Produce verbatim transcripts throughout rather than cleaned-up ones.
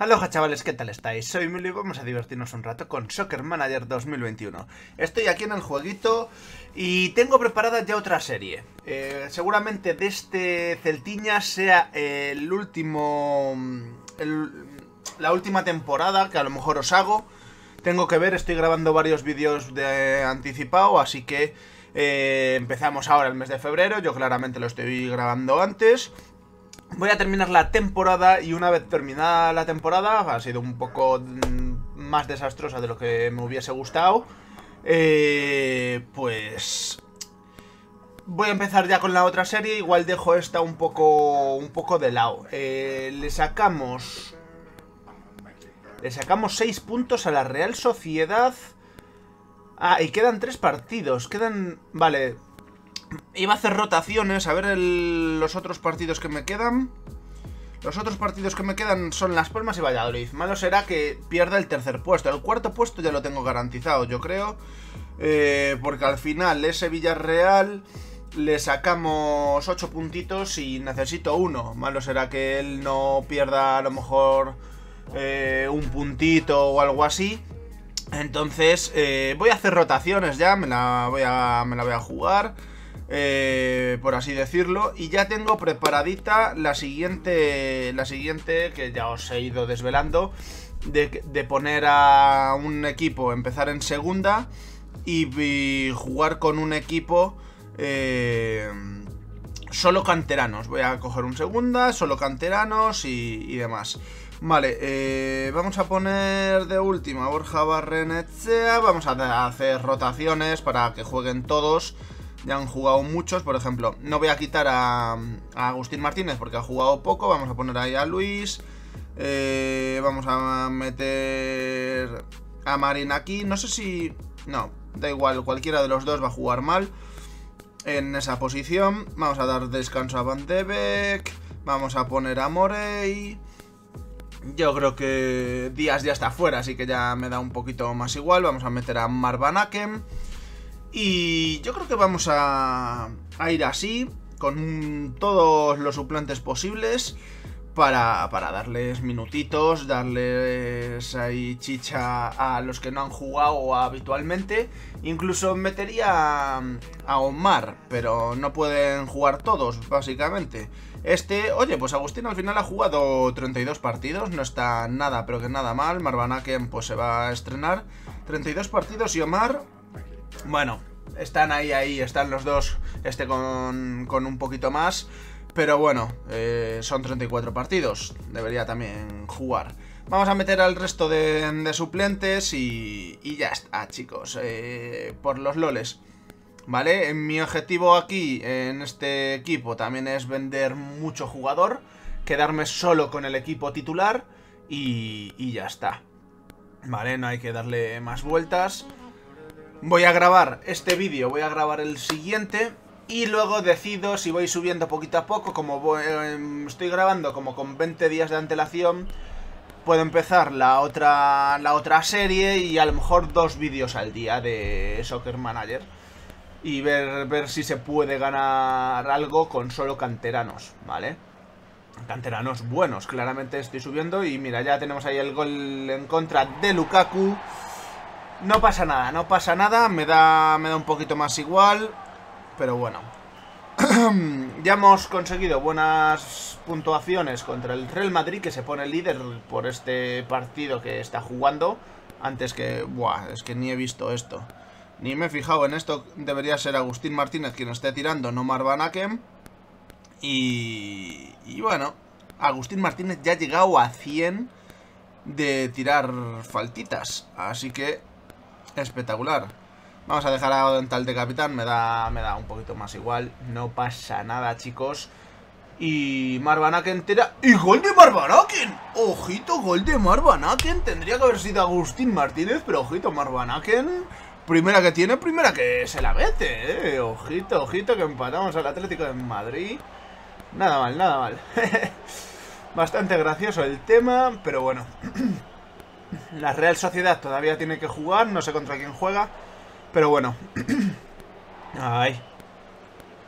Aloha chavales, ¿qué tal estáis? Soy Emilio y vamos a divertirnos un rato con Soccer Manager dos mil veintiuno. Estoy aquí en el jueguito y tengo preparada ya otra serie. eh, Seguramente de este Celtiña sea el último... El, la última temporada que a lo mejor os hago. Tengo que ver, estoy grabando varios vídeos de anticipado, así que eh, empezamos ahora el mes de febrero. Yo claramente lo estoy grabando antes. Voy a terminar la temporada y una vez terminada la temporada, ha sido un poco más desastrosa de lo que me hubiese gustado, eh, pues voy a empezar ya con la otra serie. Igual dejo esta un poco, un poco de lado. Eh, le sacamos... Le sacamos seis puntos a la Real Sociedad. Ah, y quedan tres partidos. Quedan... Vale... Iba a hacer rotaciones, a ver el, los otros partidos que me quedan. Los otros partidos que me quedan son Las Palmas y Valladolid. Malo será que pierda el tercer puesto. El cuarto puesto ya lo tengo garantizado, yo creo. Eh, porque al final ese Villarreal le sacamos ocho puntitos y necesito uno. Malo será que él no pierda a lo mejor eh, un puntito o algo así. Entonces eh, voy a hacer rotaciones ya, me la voy a, me la voy a jugar. Eh, por así decirlo, y ya tengo preparadita la siguiente, la siguiente que ya os he ido desvelando, de, de poner a un equipo, empezar en segunda y, y jugar con un equipo eh, solo canteranos. Voy a coger un segunda, solo canteranos y, y demás. Vale, eh, vamos a poner de última Borja Barrenechea. Vamos a hacer rotaciones para que jueguen todos. Ya han jugado muchos, por ejemplo, no voy a quitar a, a Agustín Martínez porque ha jugado poco. Vamos a poner ahí a Luis. eh, Vamos a meter a Marín aquí. No sé si... No, da igual, cualquiera de los dos va a jugar mal en esa posición. Vamos a dar descanso a Van de Beek. Vamos a poner a Morey. Yo creo que Díaz ya está fuera, así que ya me da un poquito más igual. Vamos a meter a Marwan Hakem. Y yo creo que vamos a, a ir así, con todos los suplentes posibles, para, para darles minutitos, darles ahí chicha a los que no han jugado habitualmente. Incluso metería a, a Omar, pero no pueden jugar todos, básicamente. Este, oye, pues Agustín al final ha jugado treinta y dos partidos, no está nada, pero que nada mal. Marwan Hakem pues se va a estrenar, treinta y dos partidos, y Omar... Bueno, están ahí, ahí, están los dos, este con, con un poquito más, pero bueno, eh, son treinta y cuatro partidos, debería también jugar. Vamos a meter al resto de, de suplentes y, y ya está, chicos, eh, por los loles. Vale, mi objetivo aquí, en este equipo, también es vender mucho jugador, quedarme solo con el equipo titular y, y ya está. Vale, no hay que darle más vueltas. Voy a grabar este vídeo, voy a grabar el siguiente y luego decido si voy subiendo poquito a poco. Como voy, eh, estoy grabando como con veinte días de antelación, puedo empezar la otra, la otra serie y a lo mejor dos vídeos al día de Soccer Manager. Y ver, ver si se puede ganar algo con solo canteranos, ¿vale? Canteranos buenos, claramente estoy subiendo. Y mira, ya tenemos ahí el gol en contra de Lukaku. No pasa nada, no pasa nada, me da, me da un poquito más igual, pero bueno. Ya hemos conseguido buenas puntuaciones contra el Real Madrid, que se pone líder por este partido que está jugando. Antes que... Buah, es que ni he visto esto. Ni me he fijado en esto, debería ser Agustín Martínez quien esté tirando, no Marwan Hakem. Y... Y bueno, Agustín Martínez ya ha llegado a cien de tirar faltitas, así que... espectacular. Vamos a dejar a Odental de capitán, me da, me da un poquito más igual. No pasa nada, chicos. Y Marwan Hakem tira... ¡Y gol de Marwan Hakem! ¡Ojito, gol de Marwan Hakem! Tendría que haber sido Agustín Martínez, pero ojito, Marwan Hakem. Primera que tiene, primera que se la mete, ¿eh? Ojito, ojito, que empatamos al Atlético de Madrid. Nada mal, nada mal. Bastante gracioso el tema, pero bueno. La Real Sociedad todavía tiene que jugar, no sé contra quién juega, pero bueno. Ay.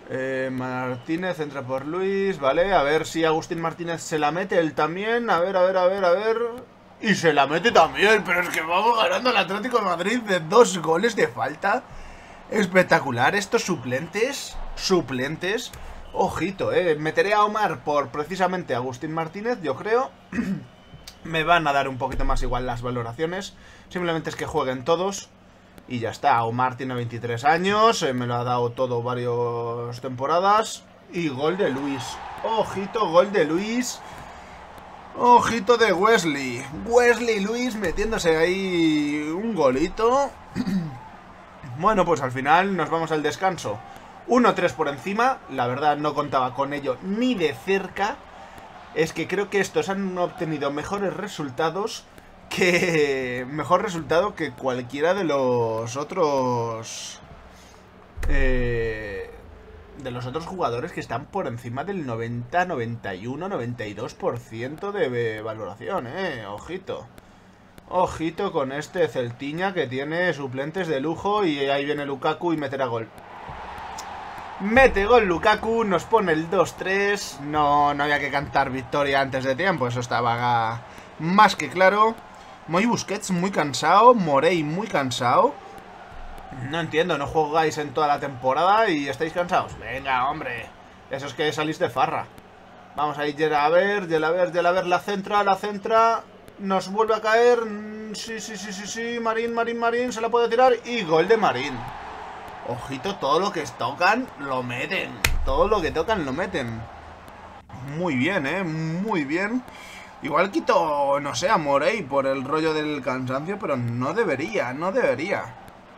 Eh, Martínez entra por Luis, vale. A ver si Agustín Martínez se la mete él también. A ver, a ver, a ver, a ver. Y se la mete también, pero es que vamos ganando al Atlético de Madrid de dos goles de falta. Espectacular, estos suplentes, suplentes. Ojito, eh, meteré a Omar por precisamente Agustín Martínez, yo creo. Me van a dar un poquito más igual las valoraciones. Simplemente es que jueguen todos y ya está. Omar tiene veintitrés años, eh, me lo ha dado todo varias temporadas. Y gol de Luis, ojito, gol de Luis. Ojito de Wesley, Wesley Luis metiéndose ahí un golito. Bueno, pues al final nos vamos al descanso uno tres por encima. La verdad no contaba con ello ni de cerca. Es que creo que estos han obtenido mejores resultados que... Mejor resultado que cualquiera de los otros... Eh... De los otros jugadores que están por encima del noventa, noventa y uno, noventa y dos por ciento de valoración, eh. Ojito. Ojito con este Celtiña que tiene suplentes de lujo. Y ahí viene Lukaku y meterá gol. Mete gol Lukaku, nos pone el dos tres. No, no había que cantar victoria antes de tiempo, eso estaba más que claro. Muy Busquets muy cansado, Morey muy cansado. No entiendo, no jugáis en toda la temporada y estáis cansados. Venga, hombre, eso es que salís de farra. Vamos a ir a ver, a ver, a ver, la centra, la centra. Nos vuelve a caer. Sí, sí, sí, sí, sí. Marín, Marín, Marín. Se la puede tirar. Y gol de Marín. Ojito, todo lo que tocan lo meten. Todo lo que tocan lo meten. Muy bien, eh. Muy bien. Igual quito, no sé, a Morey por el rollo del cansancio, pero no debería, no debería.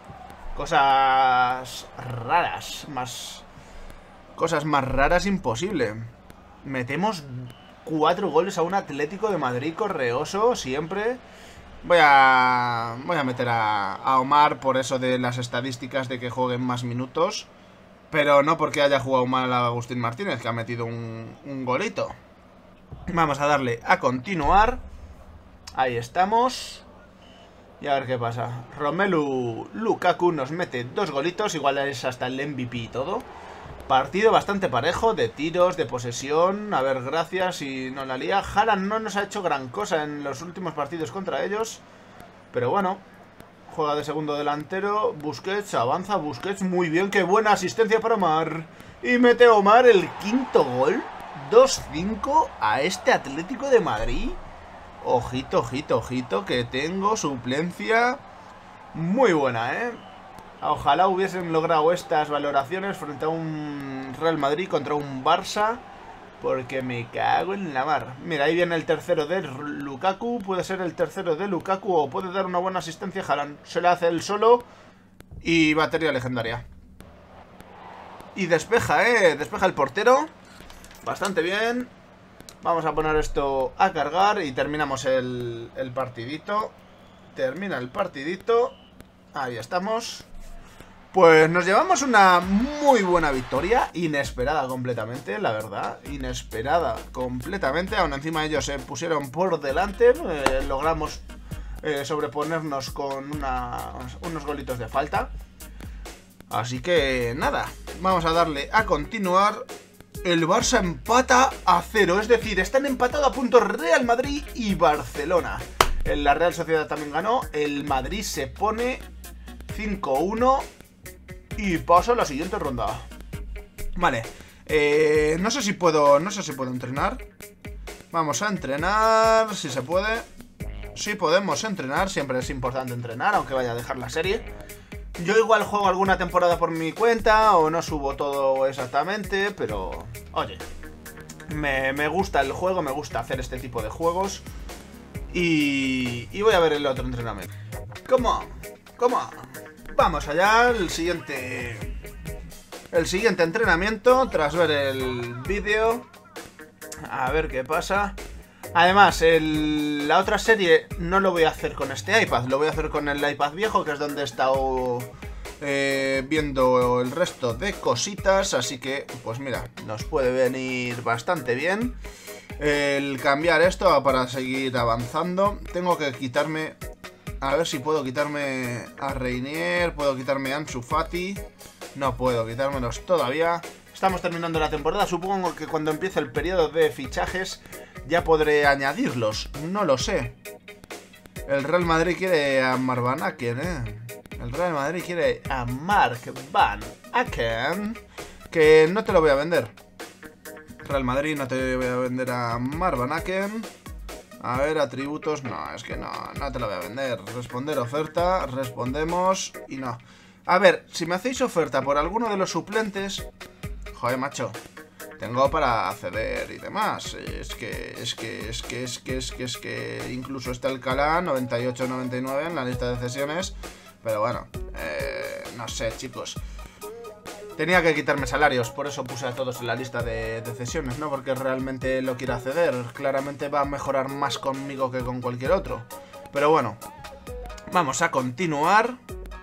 Cosas raras. Más... Cosas más raras imposible. Metemos cuatro goles a un Atlético de Madrid correoso siempre. Voy a... Voy a meter a, a Omar por eso de las estadísticas de que jueguen más minutos. Pero no porque haya jugado mal a Agustín Martínez, que ha metido un, un golito. Vamos a darle a continuar. Ahí estamos. Y a ver qué pasa. Romelu Lukaku nos mete dos golitos. Igual es hasta el M V P y todo. Partido bastante parejo, de tiros, de posesión. A ver, gracias y no la lía. Haaland no nos ha hecho gran cosa en los últimos partidos contra ellos. Pero bueno, juega de segundo delantero. Busquets, avanza Busquets, muy bien. Qué buena asistencia para Omar. Y mete Omar el quinto gol. dos cinco a este Atlético de Madrid. Ojito, ojito, ojito, que tengo suplencia muy buena, ¿eh? Ojalá hubiesen logrado estas valoraciones frente a un Real Madrid contra un Barça, porque me cago en la mar. Mira, ahí viene el tercero de Lukaku. Puede ser el tercero de Lukaku o puede dar una buena asistencia a Haaland. Se le hace él solo y batería legendaria. Y despeja, ¿eh? Despeja el portero. Bastante bien. Vamos a poner esto a cargar y terminamos el, el partidito. Termina el partidito. Ahí estamos. Pues nos llevamos una muy buena victoria. Inesperada completamente, la verdad. Inesperada completamente. Aún encima ellos se pusieron por delante. eh, Logramos eh, sobreponernos con una, unos golitos de falta. Así que nada, vamos a darle a continuar. El Barça empata a cero, es decir, están empatados a puntos Real Madrid y Barcelona. La Real Sociedad también ganó, el Madrid se pone cinco uno y pasa a la siguiente ronda. Vale, eh, no sé si puedo, no sé si puedo entrenar. Vamos a entrenar, si se puede. Sí podemos entrenar, siempre es importante entrenar, aunque vaya a dejar la serie. Yo igual juego alguna temporada por mi cuenta o no subo todo exactamente, pero oye, me, me gusta el juego, me gusta hacer este tipo de juegos y, y voy a ver el otro entrenamiento. ¿Cómo? ¿Cómo? Vamos allá, el siguiente, el siguiente entrenamiento tras ver el vídeo. A ver qué pasa. Además, el, la otra serie no lo voy a hacer con este iPad, lo voy a hacer con el iPad viejo, que es donde he estado eh, viendo el resto de cositas. Así que, pues mira, nos puede venir bastante bien el cambiar esto para seguir avanzando. Tengo que quitarme, a ver si puedo quitarme a Reinier, puedo quitarme a Ansu Fati. No puedo quitármelos todavía. Estamos terminando la temporada. Supongo que cuando empiece el periodo de fichajes ya podré añadirlos. No lo sé. El Real Madrid quiere a Marc Van Aken, ¿eh? El Real Madrid quiere a Marc Van Aken. Que no te lo voy a vender. Real Madrid, no te voy a vender a Marc Van Aken. A ver, atributos. No, es que no, no te lo voy a vender. Responder oferta. Respondemos. Y no. A ver, si me hacéis oferta por alguno de los suplentes... Joder, macho. Tengo para acceder y demás. Es que, es que, es que, es que, es que, es que... Incluso está el Alcalá, noventa y ocho noventa y nueve en la lista de cesiones. Pero bueno, eh, no sé, chicos. Tenía que quitarme salarios, por eso puse a todos en la lista de, de cesiones, ¿no? Porque realmente lo quiero acceder. Claramente va a mejorar más conmigo que con cualquier otro. Pero bueno, vamos a continuar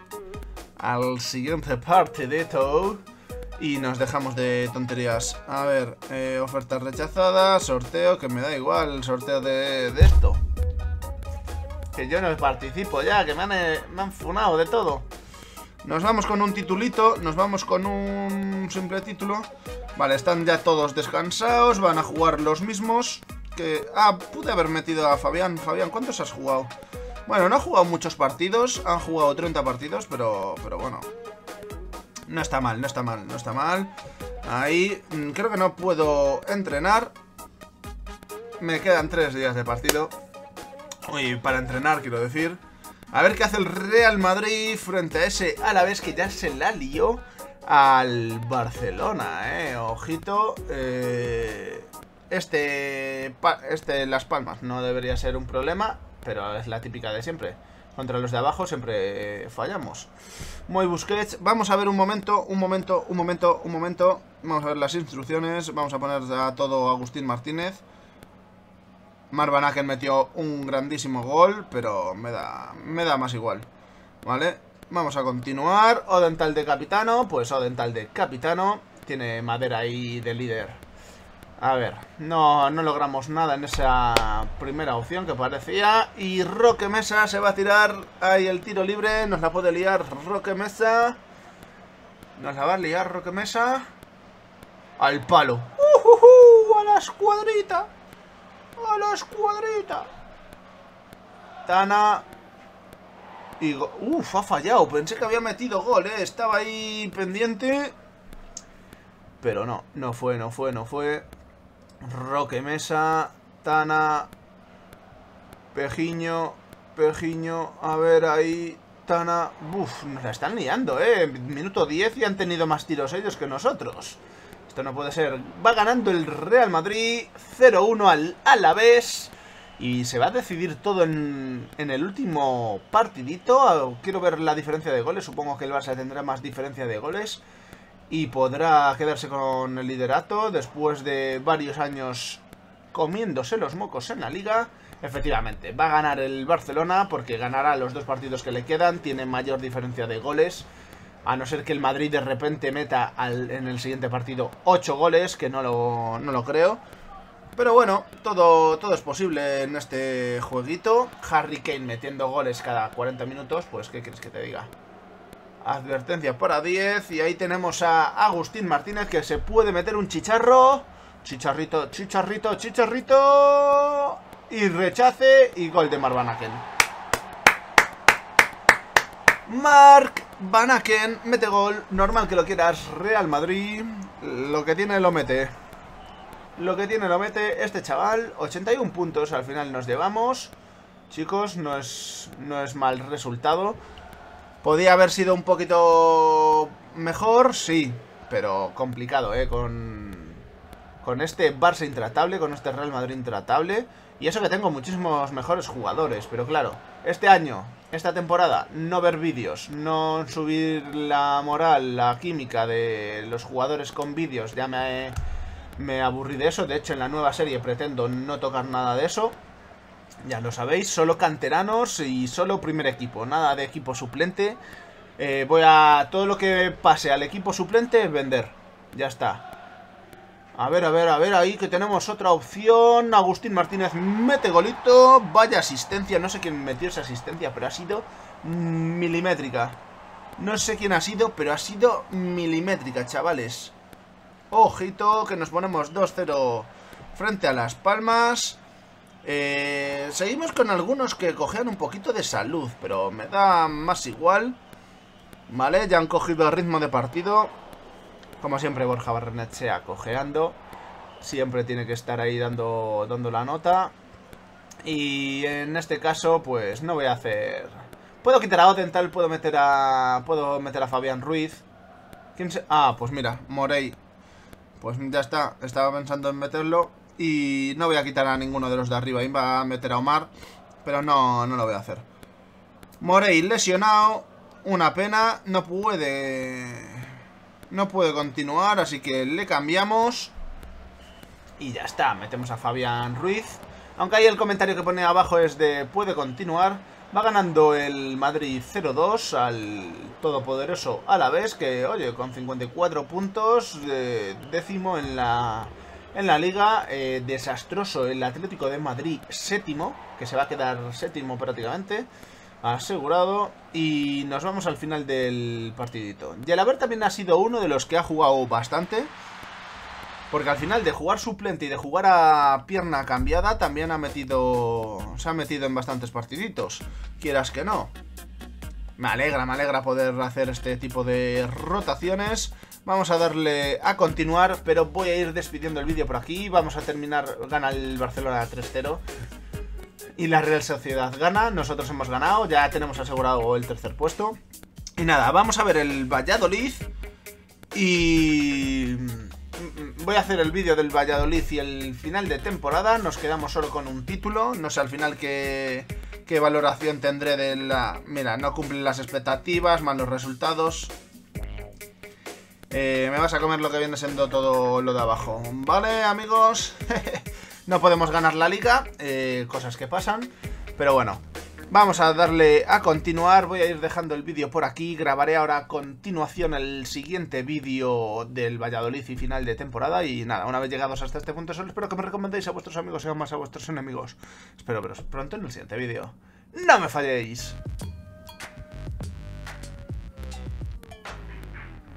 al siguiente partidito y nos dejamos de tonterías. A ver, eh, ofertas rechazadas, sorteo, que me da igual el sorteo de, de esto. Que yo no participo ya, que me han, eh, me han funado de todo. Nos vamos con un titulito, nos vamos con un simple título. Vale, están ya todos descansados, van a jugar los mismos. Que Ah, pude haber metido a Fabián. Fabián, ¿cuántos has jugado? Bueno, no ha jugado muchos partidos, han jugado treinta partidos, pero, pero bueno. No está mal, no está mal, no está mal. Ahí, creo que no puedo entrenar. Me quedan tres días de partido. Uy, para entrenar, quiero decir. A ver qué hace el Real Madrid frente a ese Alavés que ya se la lió al Barcelona, eh. Ojito. Eh, este, este Las Palmas no debería ser un problema, pero es la típica de siempre. Contra los de abajo siempre fallamos. Muy Busquets. Vamos a ver un momento, un momento, un momento, un momento. Vamos a ver las instrucciones. Vamos a poner a todo Agustín Martínez. Marc Van Aken metió un grandísimo gol, pero me da, me da más igual. Vale, vamos a continuar. Odental de capitano, pues Odental de capitano. Tiene madera ahí de líder. A ver, no, no logramos nada en esa primera opción que parecía. Y Roque Mesa se va a tirar ahí el tiro libre. Nos la puede liar Roque Mesa. Nos la va a liar Roque Mesa. Al palo. Uh, uh, uh, a la escuadrita. A la escuadrita. Tana. Y Uf, ha fallado. Pensé que había metido gol, eh. Estaba ahí pendiente. Pero no, no fue, no fue, no fue. Roque Mesa. Tana. Pejiño. Pejiño. A ver ahí. Tana. Uf, nos la están liando, eh. Minuto diez y han tenido más tiros ellos que nosotros. Esto no puede ser. Va ganando el Real Madrid cero uno al Alavés. Y se va a decidir todo en, en el último partidito. Quiero ver la diferencia de goles. Supongo que el Barça tendrá más diferencia de goles. Y podrá quedarse con el liderato después de varios años comiéndose los mocos en la liga. Efectivamente, va a ganar el Barcelona porque ganará los dos partidos que le quedan. Tiene mayor diferencia de goles. A no ser que el Madrid de repente meta al, en el siguiente partido ocho goles, que no lo, no lo creo. Pero bueno, todo, todo es posible en este jueguito. Harry Kane metiendo goles cada cuarenta minutos, pues ¿qué quieres que te diga? Advertencia para diez. Y ahí tenemos a Agustín Martínez que se puede meter un chicharro. Chicharrito, chicharrito, chicharrito. Y rechace y gol de Marc Van Aken. Marc Van Aken mete gol. Normal que lo quieras, Real Madrid. Lo que tiene lo mete. Lo que tiene lo mete este chaval. ochenta y uno puntos al final nos llevamos. Chicos, no es, no es mal resultado. Podía haber sido un poquito mejor, sí. Pero complicado, ¿eh? Con, con este Barça intratable, con este Real Madrid intratable. Y eso que tengo muchísimos mejores jugadores. Pero claro, este año, esta temporada, no ver vídeos, no subir la moral, la química de los jugadores con vídeos, ya me, me aburrí de eso. De hecho, en la nueva serie pretendo no tocar nada de eso. Ya lo sabéis, solo canteranos y solo primer equipo, nada de equipo suplente. eh, Voy a... todo lo que pase al equipo suplente, vender. Ya está. A ver, a ver, a ver, ahí que tenemos otra opción. Agustín Martínez mete golito. Vaya asistencia, no sé quién metió esa asistencia, pero ha sido milimétrica. No sé quién ha sido, pero ha sido milimétrica, chavales. Ojito, que nos ponemos dos cero frente a Las Palmas. Eh, seguimos con algunos que cojean un poquito de salud, pero me da más igual. Vale, ya han cogido el ritmo de partido. Como siempre, Borja Barrenechea cojeando. Siempre tiene que estar ahí dando, dando la nota. Y en este caso, pues no voy a hacer... Puedo quitar a Odental, puedo meter a... Puedo meter a Fabián Ruiz. ¿Quién se...? Ah, pues mira, Morey. Pues ya está, estaba pensando en meterlo. Y no voy a quitar a ninguno de los de arriba. Iba a meter a Omar, pero no, no lo voy a hacer. Morey lesionado. Una pena, no puede... No puede continuar, así que le cambiamos. Y ya está, metemos a Fabián Ruiz. Aunque ahí el comentario que pone abajo es de puede continuar. Va ganando el Madrid cero dos al todopoderoso Alavés, que oye, con cincuenta y cuatro puntos, eh, décimo en la, en la liga. eh, Desastroso el Atlético de Madrid séptimo, que se va a quedar séptimo prácticamente, asegurado. Y nos vamos al final del partidito. Y el Haber también ha sido uno de los que ha jugado bastante, porque al final de jugar suplente y de jugar a pierna cambiada también ha metido... Se ha metido en bastantes partiditos, quieras que no. Me alegra, me alegra poder hacer este tipo de rotaciones. Vamos a darle a continuar, pero voy a ir despidiendo el vídeo por aquí. Vamos a terminar, gana el Barcelona tres cero. Y la Real Sociedad gana, nosotros hemos ganado, ya tenemos asegurado el tercer puesto. Y nada, vamos a ver el Valladolid. Y... voy a hacer el vídeo del Valladolid y el final de temporada. Nos quedamos solo con un título. No sé al final qué, qué valoración tendré de la... Mira, no cumplen las expectativas, malos resultados. eh, Me vas a comer lo que viene siendo todo lo de abajo. Vale, amigos. No podemos ganar la liga, eh, cosas que pasan. Pero bueno, vamos a darle a continuar. Voy a ir dejando el vídeo por aquí. Grabaré ahora a continuación el siguiente vídeo del Valladolid y final de temporada. Y nada, una vez llegados hasta este punto, solo espero que me recomendéis a vuestros amigos y aún más a vuestros enemigos. Espero veros pronto en el siguiente vídeo. ¡No me falléis!